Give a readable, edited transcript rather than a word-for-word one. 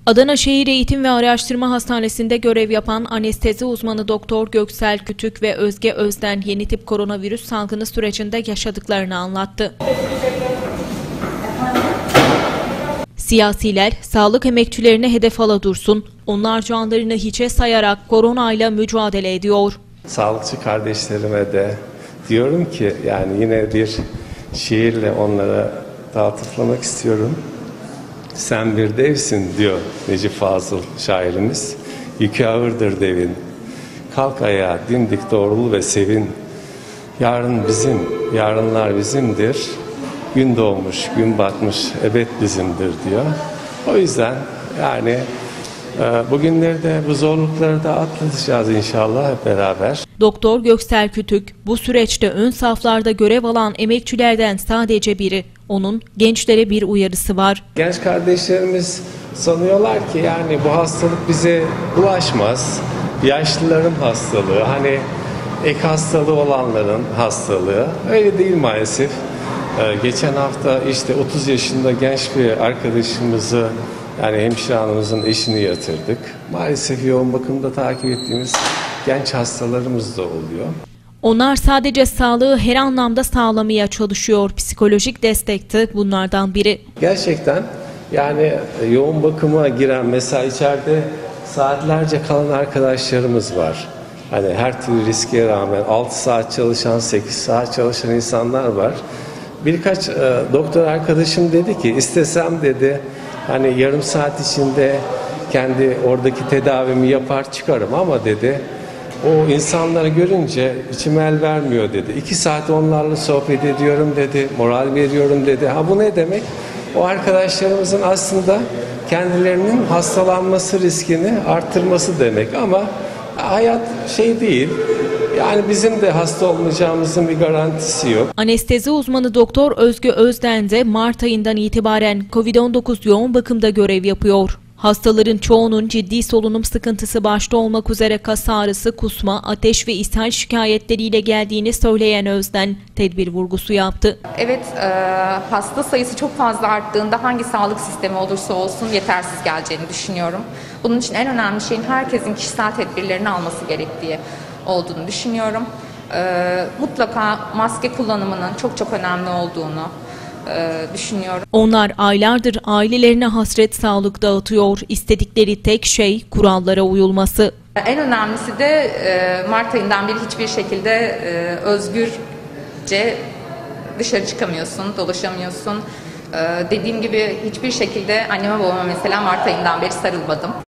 Adana Şehir Eğitim ve Araştırma Hastanesi'nde görev yapan anestezi uzmanı Doktor Göksel Kütük ve Özge Özden yeni tip koronavirüs salgını sürecinde yaşadıklarını anlattı. Siyasiler sağlık emekçilerine hedef ala dursun, onlar canlarını hiçe sayarak koronayla mücadele ediyor. Sağlıkçı kardeşlerime de diyorum ki yani yine bir şiirle onlara dağıtıflamak istiyorum. Sen bir devsin diyor Necip Fazıl şairimiz. Yükü ağırdır devin. Kalk ayağa dimdik doğrul ve sevin. Yarın bizim, yarınlar bizimdir. Gün doğmuş, gün batmış, ebed bizimdir diyor. O yüzden yani bugünleri de bu zorlukları da atlatacağız inşallah hep beraber. Doktor Göksel Kütük bu süreçte ön saflarda görev alan emekçilerden sadece biri. Onun gençlere bir uyarısı var. Genç kardeşlerimiz sanıyorlar ki yani bu hastalık bize bulaşmaz. Yaşlıların hastalığı, hani ek hastalığı olanların hastalığı. Öyle değil maalesef. Geçen hafta işte 30 yaşında genç bir arkadaşımızı yani hemşire hanımımızın eşini yatırdık. Maalesef yoğun bakımda takip ettiğimiz genç hastalarımız da oluyor. Onlar sadece sağlığı her anlamda sağlamaya çalışıyor. Psikolojik destek de bunlardan biri. Gerçekten yani yoğun bakıma giren mesela içeride saatlerce kalan arkadaşlarımız var. Hani her türlü riske rağmen 6 saat çalışan, 8 saat çalışan insanlar var. Birkaç doktor arkadaşım dedi ki istesem dedi hani yarım saat içinde kendi oradaki tedavimi yapar çıkarım ama dedi o insanları görünce içim el vermiyor dedi. 2 saat onlarla sohbet ediyorum dedi, moral veriyorum dedi. Ha bu ne demek? O arkadaşlarımızın aslında kendilerinin hastalanması riskini arttırması demek ama hayat şey değil. Yani bizim de hasta olmayacağımızın bir garantisi yok. Anestezi uzmanı Doktor Özge Özden de Mart ayından itibaren COVID-19 yoğun bakımda görev yapıyor. Hastaların çoğunun ciddi solunum sıkıntısı başta olmak üzere kas ağrısı, kusma, ateş ve ishal şikayetleriyle geldiğini söyleyen Özden tedbir vurgusu yaptı. Evet, hasta sayısı çok fazla arttığında hangi sağlık sistemi olursa olsun yetersiz geleceğini düşünüyorum. Bunun için en önemli şeyin herkesin kişisel tedbirlerini alması gerektiği olduğunu düşünüyorum. Mutlaka maske kullanımının çok önemli olduğunu düşünüyorum. Onlar aylardır ailelerine hasret sağlık dağıtıyor. İstedikleri tek şey kurallara uyulması. En önemlisi de Mart ayından beri hiçbir şekilde özgürce dışarı çıkamıyorsun, dolaşamıyorsun. Dediğim gibi hiçbir şekilde anneme babama mesela Mart ayından beri sarılmadım.